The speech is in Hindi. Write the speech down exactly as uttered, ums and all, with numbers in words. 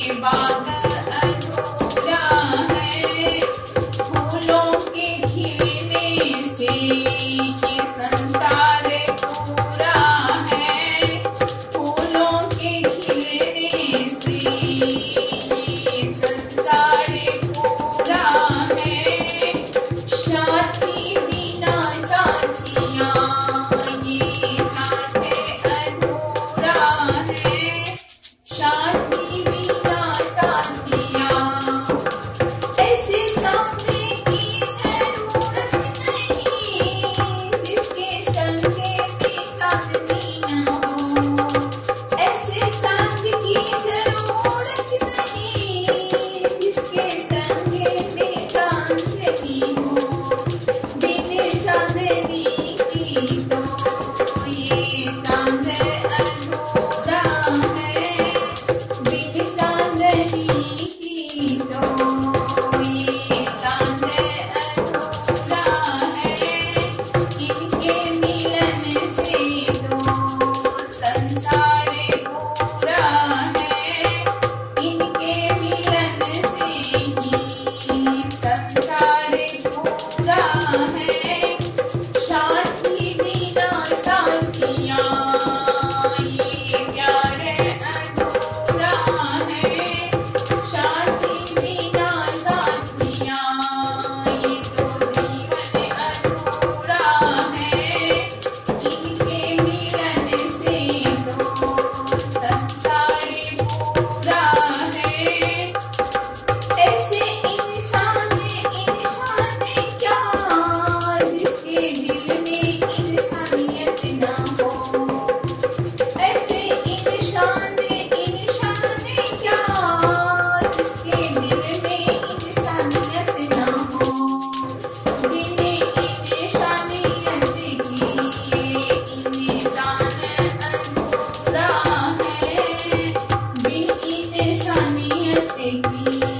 बाग अधूरा है। फूलों के खिलने से ये संसार पूरा है। फूलों के खिलने से ये संसार पूरा है। साथी बिना साथियाँ ये साथ अधूरा है। साथी बिना साथियाँ ऐसे चाहने की जरूरत नहीं जिसके संग भी चांदनी न हो। ऐसे चांद की जरूरत नहीं जिसके संग में चांदनी हो। बिन चांदनी की तो ये चांद अधूरा है। बिन चांदनी की तो ये चांद अधूरा है। इनके मिलन से तो संसार पूरा है। इनके मिलन से ही संसार पूरा है। साथी बिना साथियाँ ये प्यार अधूरा है। साथी बिना साथियाँ ये तो जीवन अधूरा है। इनके मिलन से तो संसार पूरा है। ऐसे इंसान इंसान क्या जिसके दिल में इंसानियत न हो। ऐसे इंसान इंसान क्या जिसके दिल में इंसानियत न हो। बिन इंसानियत के इंसान अधूरा है। बिन इंसानियत की